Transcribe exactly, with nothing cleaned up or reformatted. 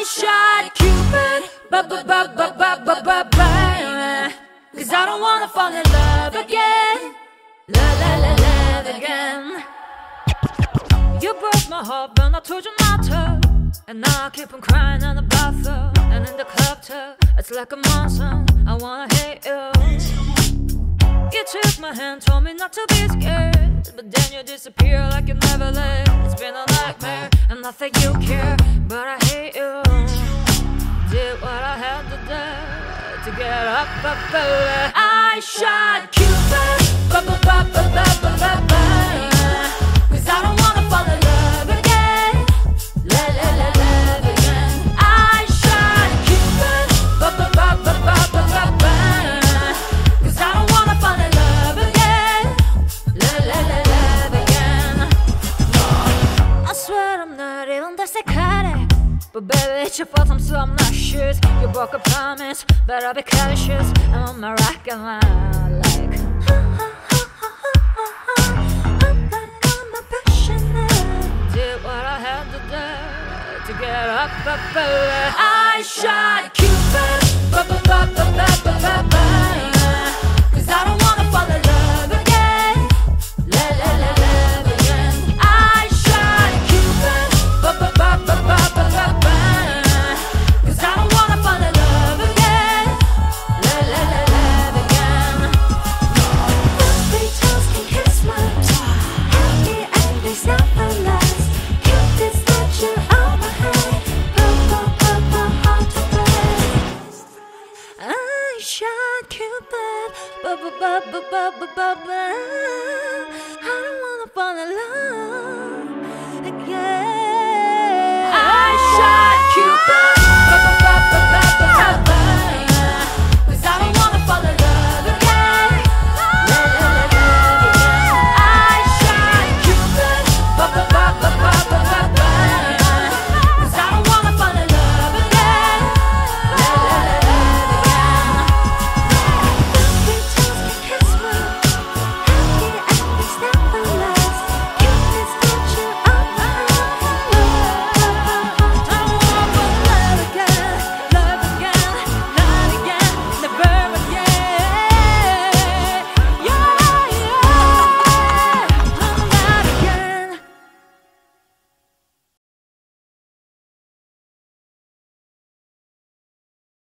shot Cupid, ba ba ba ba ba ba ba ba. Cause I don't wanna fall in love again, la la la love again. You broke my heart when I told you not to, and now I keep on crying in the bathroom and in the club too. It's like a monsoon, I wanna hate you. You took my hand, told me not to be scared, but then you disappear like you never left. It's been a nightmare, and I think you care, but I hate you. Did what I had to do to get up, up, up. I shot Cupid, ba ba ba ba ba ba ba ba. Cause I don't wanna fall in love again, la la la love again. I shot Cupid, ba ba ba ba ba ba ba ba. Cause I don't wanna fall in love again, la la la love again. I swear I'm not even that psychotic, but baby, it's your fault I'm so obnoxious. You broke a promise, but I'll be cautious. I'm on my rock and roll like I'm back on my passionate. Did what I had to do to get up, up, up. I shot Cupid, ba ba ba ba ba ba ba ba. Cause I don't wanna fall in love again, la la la love again. I shot Cupid, ba ba ba ba ba ba ba ba. Cause I don't wanna fall in love again, la la la love again. Every toes can kiss my happy endings never last. Cupid's statue on my head, purple, purple, hard to break. I shot Cupid, ba ba ba ba ba ba ba ba.